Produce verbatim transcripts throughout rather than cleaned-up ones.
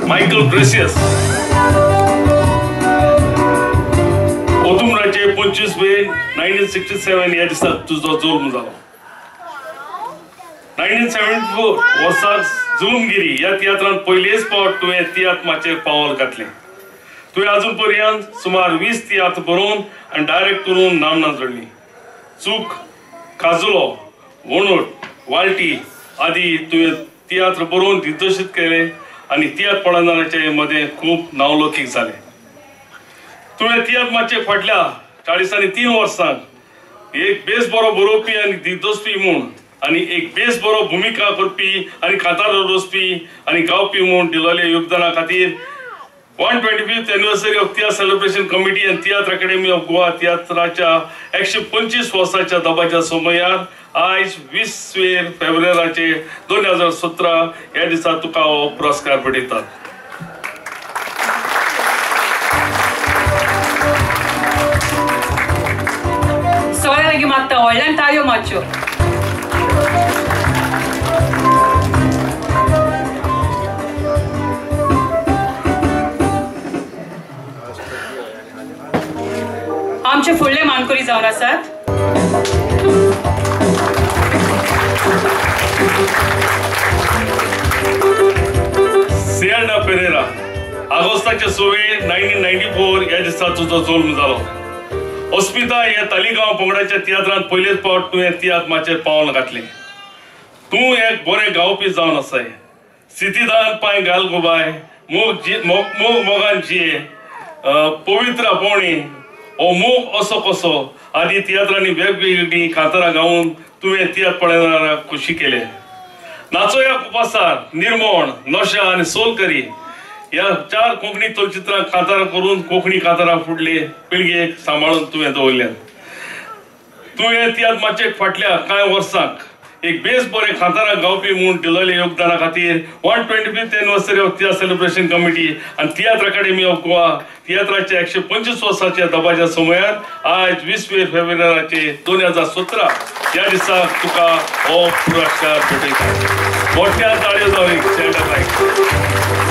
Michael gracious. ओतुमराचे पंचवीस मे nineteen sixty सेवन ह्या दिसा तुजो जल्म जालो. नायन्टीन सेव्हन्टी फोर वर्साक जुलुमगिरी ह्या तियात्रांत पयलेच फावट तुवें तियात्र पावल घातलें. तुवें अजून पर्यंत सुमार वीस तियात्र बरोवन आनी डायरेक्ट करून नामना जोडली. चूक, काजुलो, वणूट, वाल्टी आदी तुवें तियात्र बरोवन दिग्दर्शीत केले आनी तियात्र पळयणाऱ्यांचे मदें खूब नावलौकीक जालें. तुवें तियात्र माचये फाटल्या चाळीसांनी तीन वर्सांक एक बेस बरो बरोवपी आनी दिग्दर्शपी म्हूण आनी एक बेस बरो भुमिका करपी आनी कांतार रचपी आनी गावपी म्हूण दिलेल्या योगदाना खातीर one twenty fifth anniversary of tiatr celebration committee आनी तियात्र अकॅडमी ऑफ गोवा तियात्राच्या एकशे पंचवीस वर्साच्या दबाच्या समयार आयज वीस फेब्रुवारीचे दोन हजार सतरा ह्या दिसा तुका हो पुरस्कार भेटयतात. सगळ्यांक मागता व्हडल्यान ताळयो मारच्यो. आमचे फुडले मानकरी जावन आसात. सियांडा पेरेरा. ऑगस्टाचे सव्वे नायन्टीन नायन्टी फोर ह्या दिसा तुजो जल्म जालो. अस्मिता ह्या तालिगांव पंगडाच्या तियात्रांत पयलेच फावट तुवें तियात्र माचयेर पावल घातलें. तूं एक बरें गावपी जावन आसाय. सितीदान पांय घाल गो बाय, मोग जी मोग मोगान जिये, पवित्र आपोवणी, ओ मोग असो कसो आदी तियात्रांनी वेगवेगळी कांतारां गावन तुवें तियात्र पळयणाऱ्यांक खुशी केले. नाचोया कुपासार, निर्मोण, नशा आनी सोलकरी ह्या चार कोंकणी चलचित्रां कांतारां करून कोंकणी कांतारां फुडले पिळगेक सांबाळून तुवें दवरल्यात. तुवें तियात्र माचये फाटल्या कांय वर्सांक एक बेस बरें कांतारां गावपी म्हूण दिलेल्या योगदाना खातीर one twenty fifth anniversary of tiatr celebration committee आनी तियात्र अकॅडमी ऑफ गोवा तियात्राच्या एकशे पंचवीस वर्साच्या दबाच्या समयार आयज वीस फेब्रुवारीचे दोन हजार सतरा ह्या दिसा तुका हो पुरस्कार भेटयता. मोठ्या ताळयो जावं.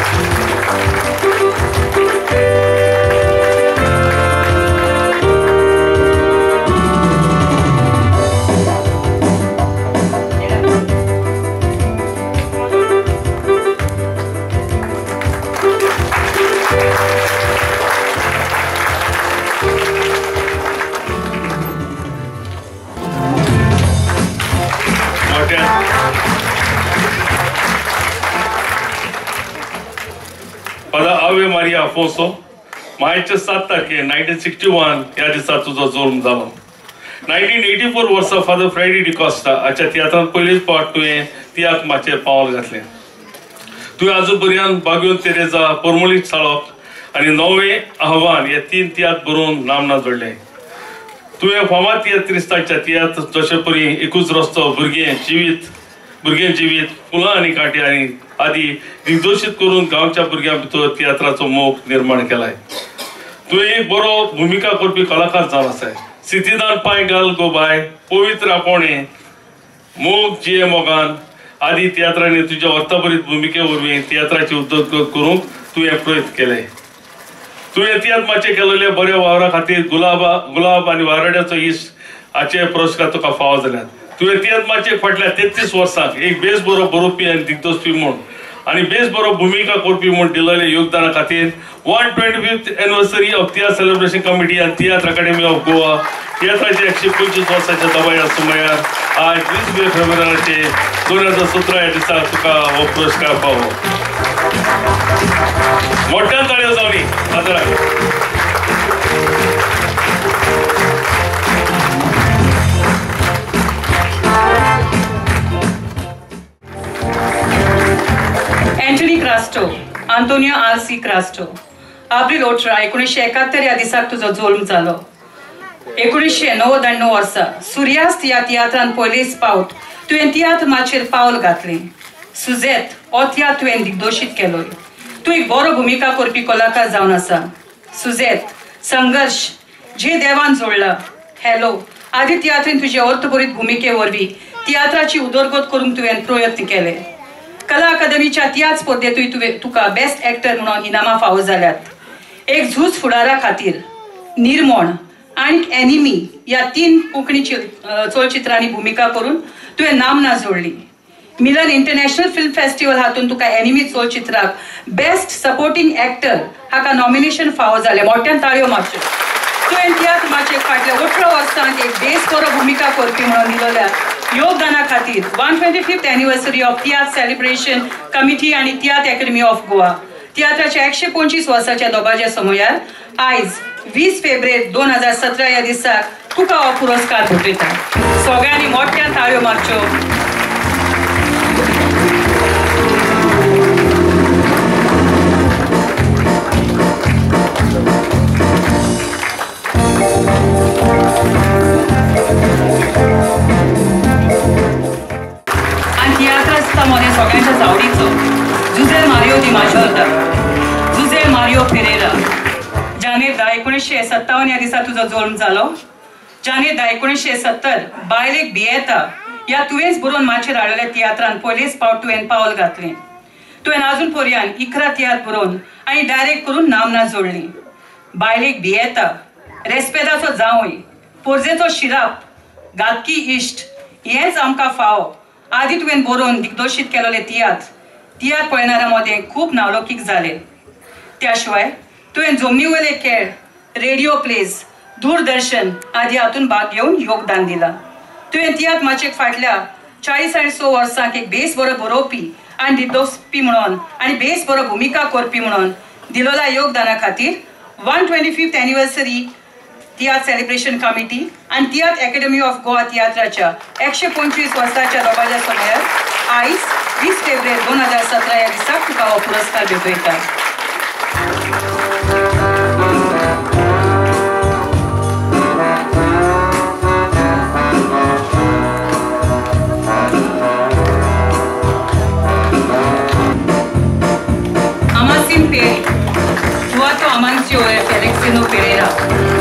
Pada Ave Maria Afonso, March सात तारखे नायन्टीन सिक्स्टी वन ह्या दिसा तुजो जल्म जालो. नायन्टीन एटी फोर वर्सा फादर फ्रायडे डिकॉस्टा हाच्या तियात्रांत पयलीच फावट तुवें तियात्र माचयेर पावल घातलें. तुवें आजून पर्यंत बागयो तेरेजा, परमळीक साळप आनी नवे आव्हान हे तीन तियात्र बरोवन नामना जोडले. तुवें फामाद तियात्रिस्ताच्या तियात्र जशे परी एकूच रस्तो, भुरगें जिवीत भुरगें जिवीत, फुलां आनी कांटे आनी आदी दिग्दर्शीत करून गांवच्या भुरग्यां भितर तियात्राचो मोग निर्माण केलाय. तुवें एक बरो भुमिका करपी कलाकार जावन आसाय. सितीदान पांय घाल गो बाय, पवित्र आपोवणे, मोग जिये मोगान आदी तियात्रांनी तुज्या अर्थभरीत भुमिके वरवीं तियात्राची उदरगत करूंक तुवें प्रयत्न केले. तुवें तियात्र माचयेर केलेल्या बऱ्या वावरा खातीर गुलाबा गुलाब आनी वारड्याचो इश्ट हाचे पुरस्कार तुका फावो जाल्यात. तुवें तियात्र माचयेर फाटल्या तेत्तीस वर्सांक एक बेस बरो बरोवपी आनी दिग्दर्शपी म्हूण आनी बेस बरो भुमिका करपी म्हूण दिलेल्या योगदाना खातीर one twenty fifth anniversary of tiatr celebration committee आनी तियात्र अकॅडमी ऑफ गोवा तियात्राच्या एकशे पंचवीस वर्साच्या दबाया समयार आज वीस फेब्रुवारीचे दोन हजार सतरा ह्या दिसा तुका हो पुरस्कार फावो. मोठ्यान ताळयो जावनी आदराक. Antony Crasto, Antonio R C Crasto. एप्रिल अठरा एकोणीसशे एकाहत्तर ह्या दिसाक तुजो जल्म जालो. एकोणीसशे णव्वद वर्सा सूर्यास्त ह्या तियात्रांत पयलेच फावट तुवें तियात्र माचयेर पावल घातलें. सुजेत हो तियात्र तुवें दिग्दर्शीत केलोय. तूं एक बरो भुमिका करपी कलाकार जावन आसा. सुजेत, संघर्ष, जे देवान जोडला, हॅलो आदी तियात्रीन तुजे अर्थभरीत भुमिके वरवीं तियात्राची उदरगत करूंक तुवें प्रयत्न केले. कला अकादमीच्या तियात्र स्पर्धेतूय तुवे तुका बेस्ट एक्टर म्हणून इनामां फावो जाल्यात। एक झूज फुडारा खातीर, निर्मोण आणि एनिमी ह्या तीन कोंकणी चलचित्रांनी भूमिका करून तुवें नामना जोडली। मिलन इंटरनॅशनल फिल्म फेस्टिवल हातून तुका एनिमी चलचित्राक बेस्ट सपोर्टिंग एक्टर हाका नॉमिनेशन फावो जालें। मोठ्यान ताळयो मारच्यो। तुवें तियात्र माचयेक फाटल्या अठरा वर्सांक एक बेस बरो भूमिका करपी म्हणून दिलेल्या योगदाना खातीर one twenty fifth anniversary of tiatr celebration committee आणि तियात्र अकॅडमी ऑफ गोवा तियात्राच्या एकशे पंचवीस वर्साच्या दोबाज्या समयार आयज वीस फेब्रुवारी दोन हजार सतरा ह्या दिसाक तुका हो पुरस्कार भेटयता। सगळ्यांनी मोठ्यान ताळयो मारच्यो। सगळ्यांच्या आवडीचो जुझेल मारियो दी माजोर्दा, जुझेल मारियो पेरेरा, जानेर धा एकोणीसशे सत्तावन्न ह्या दिसा तुजो जल्म जालो। जानेर धा एकोणीसशे सत्तर बायलेक भियेता ह्या तुवेंच बरोवन माचयेर हाडलेल्या तियात्रान पयलेच फावट तुवें पावल घातलें। तुवें आजून पर्यंत इकरा तियात्र बरोवन आनी डायरेक्ट करून नामना जोडली। बायलेक भियेता, रेस्पेदाचो जावय, पोरजेचो शिराप, गातकी इश्ट हेंच आमकां फावो आदी तुवें बरोवन दिग्दर्शीत केलेले तियात्र तियात्र पळयणाऱ्यां मदें खूब नावलौकीक जाले। त्या शिवाय तुवें जमनी वयले खेळ, रेडिओ प्लेज, दूरदर्शन आदी हातून भाग घेवन योगदान दिलां। तुवें तियात्र माचयेक फाटल्या चाळीस आनी स वर्सांक एक बेस बरो बरोवपी आनी दिग्दर्शपी म्हणून आनी बेस बरो भुमिका करपी म्हणून दिलेल्या योगदाना खातीर one twenty fifth anniversary tiatr celebration committee आणि तियात्र अकॅडमी ऑफ गोवा तियात्राच्या एकशे पंचवीस वर्साच्या दोबाज्या समयार आयज वीस फेब्रुवारी दोन हजार सतरा ह्या दिसाक तुका हो पुरस्कार भेटयता। Amasim Peri, Duato Amancio e Felixino Pereira.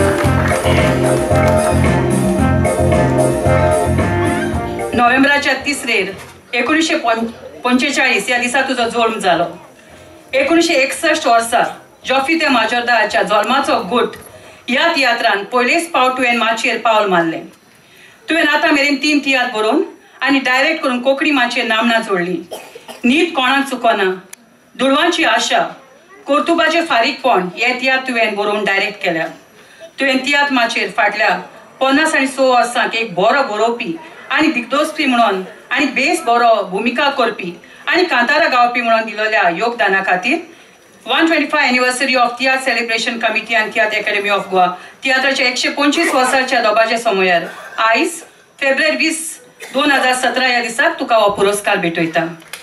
नोव्हेंबराच्या तिसरेर एकोणीसशे पंचेचाळीस या दिसा तुजो जल्म जालो। एकोणीसशे एकसष्ट वर्सा जॉफी ते माजोर्दाच्या जल्माचो गुट ह्या तियात्रान पयलेच फावट तुवें माचयेर पावल मारलें। तुवें आतां मेरेन तीन तियात्र बरोवन आनी डायरेक्ट करून कोंकणी माचयेर नामना जोडली। न्हीद कोणाक चुकोना, दुडवांची आशा, कोर्तुबाचें फारीकपण हे तियात्र तुवें बरोवन डायरेक्ट केल्या। तुवें तियात्र माचयेर फाटल्या पन्नास आनी स वर्सांक एक बरो बरोवपी आनी दिग्दर्शपी म्हणून आनी बेस बरो भुमिका करपी आनी कांतारां गावपी म्हणून दिलेल्या योगदाना खातीर one twenty five anniversary of tiatr celebration committee आनी तियात्र अकॅडमी ऑफ गोवा तियात्राच्या एकशे पंचवीस वर्साच्या दोबाज्या समयार आयज फेब्रुवारी वीस दोन हजार सतरा ह्या दिसाक तुका हो पुरस्कार भेटयता।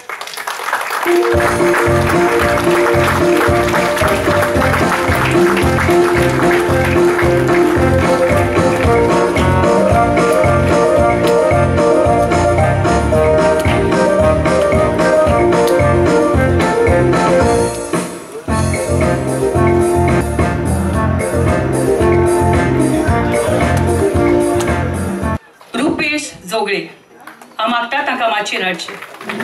जोगळे हांव मागता तांकां माचयेर हाडचें।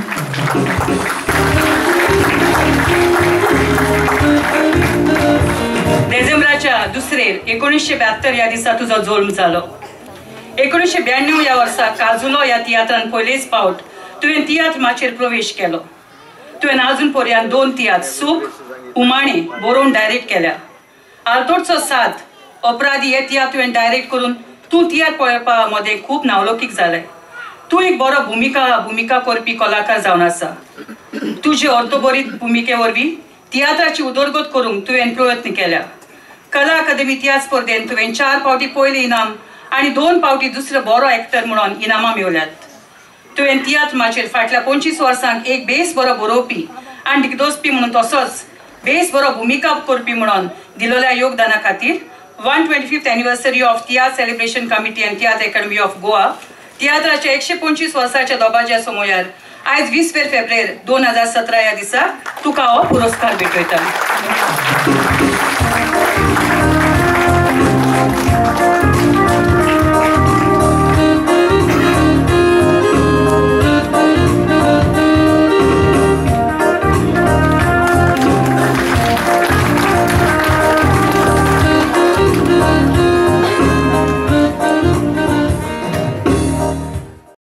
डिसेंबराच्या दुसरेर एकोणीसशे ब्यात्तर ह्या दिसा तुजो जल्म जालो। एकोणीसशे ब्याण्णव ह्या वर्सा काजुलो ह्या तियात्रान पयलेच फावट तुवें तियात्र माचयेर प्रवेश केलो। तुवें आजून पर्यंत दोन तियात्र सूख, उमाणे बरोवन डायरेक्ट केल्या। आर्तोडचो साथ, अपराधी हे तियात्र तुवें डायरेक्ट करून तूं तियात्र पळोवपा मदें खूब नावलौकीक जालें। तूं एक बरो भुमिका भुमिका करपी कलाकार जावन आसा। तुजे अर्थबरीत भुमिके वरवीं तियात्राची उदरगत करूंक तुवें प्रयत्न केल्या। कला अकादमी तियात्र स्पर्धेंत तुवें चार फावटी पयलें इनाम आनी दोन फावटी दुसरो बरो एक्टर म्हणून इनामां मेळ्ळ्यात। तुवें तियात्र माचयेर फाटल्या पंचवीस वर्सांक एक बेस बरो बरोवपी आनी दिग्दर्शपी म्हणून तसोच बेस बरो भुमिका करपी म्हणून दिलेल्या योगदाना खातीर one twenty fifth anniversary of tiatr celebration committee and Tiatr academy of Goa तियात्राच्या एकशे पंचवीस वर्साच्या दोबाज्या समयार आयज वीस फेब्रुवारी दोन हजार सतरा ह्या दिसा तुका हो पुरस्कार भेटयता।